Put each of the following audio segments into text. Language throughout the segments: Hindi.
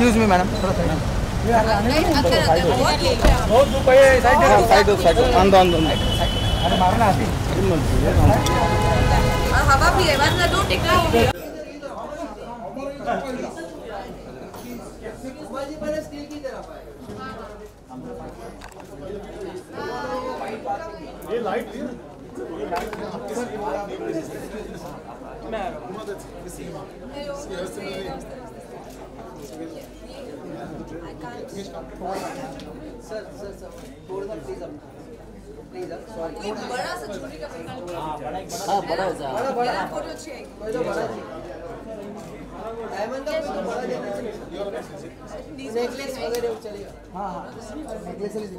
एक्सक्यूज मी मैडम थोड़ा साइड अरे मारना आती हवा भी है वरना दो टिकला हो गया स्टील की तरफ है ये लाइट सर प्लीज सॉरी बड़ा सा छुरी का बड़ा फोटो अच्छी है डायमंड का बड़ा देना नेकलेस वगैरह चलेगा हां नेकलेस ले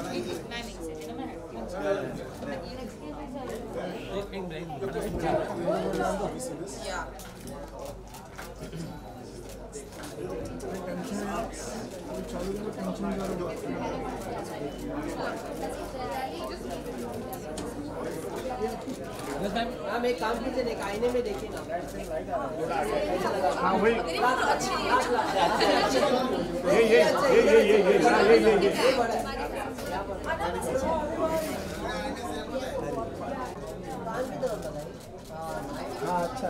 हम एक काम कीजिए एक आईने में देखिए ना हाँ वही ये हाँ अच्छा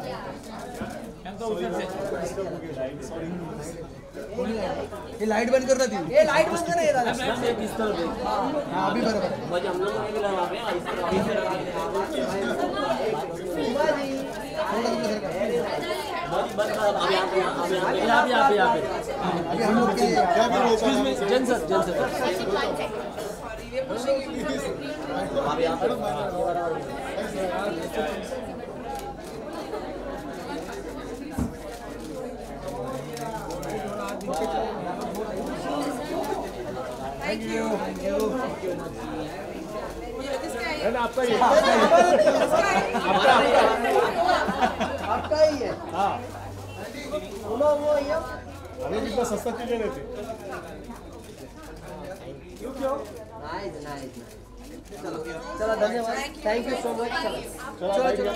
ये लाइट बंद करता थी ये लाइट बंद कर रहा है हाँ अभी बराबर हम लोग Thank you. आपका ही है हाँ अरे कितना सस्ता चीजें रहती क्यों चलो धन्यवाद थैंक यू सो मच चलो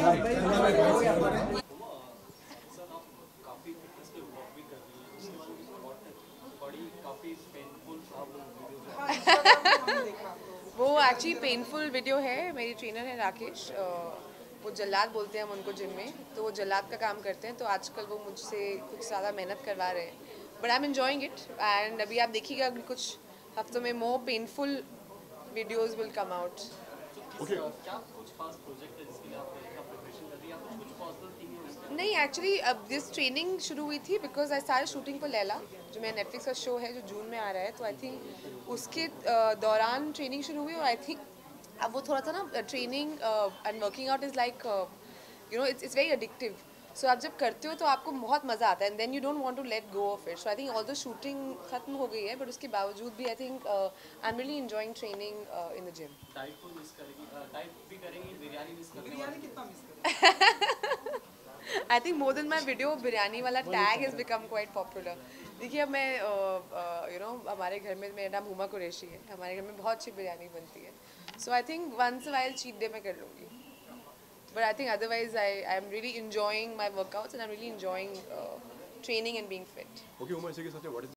वो एक्चुअली पेनफुल वीडियो है। मेरी ट्रेनर है राकेश, वो जल्लाद बोलते हैं हम उनको जिम में, तो वो जल्लाद का काम करते हैं। तो आजकल वो मुझसे कुछ ज़्यादा मेहनत करवा रहे हैं, but I am enjoying it. And अभी आप देखिएगा कुछ हफ्तों में more painful videos will come out. नहीं एक्चुअली अब दिस ट्रेनिंग शुरू हुई थी because I start shooting for Laila, जो मेरा नेटफ्लिक्स का शो है जो जून में आ रहा है। तो आई थिंक उसके दौरान ट्रेनिंग शुरू हुई और आई थिंक अब वो थोड़ा सा ना training and working out is like you know it's very addictive. So आप जब करते हो तो आपको बहुत मज़ा आता है and then you don't want to let go off it. So I think all the shooting खत्म हो गई है, बट उसके बावजूद भी I think I am really enjoying training in the gym. I think more than my video, biryani वाला tag has become quite popular. देखिए अब मैं you know हमारे घर में, मेरा नाम हुमा कुरैशी है, हमारे घर में बहुत अच्छी बिरयानी बनती है। So I think once a while cheat day मैं कर लूँगी, but I think otherwise I am really enjoying my workouts and I'm really enjoying training and being fit. Okay, Uma,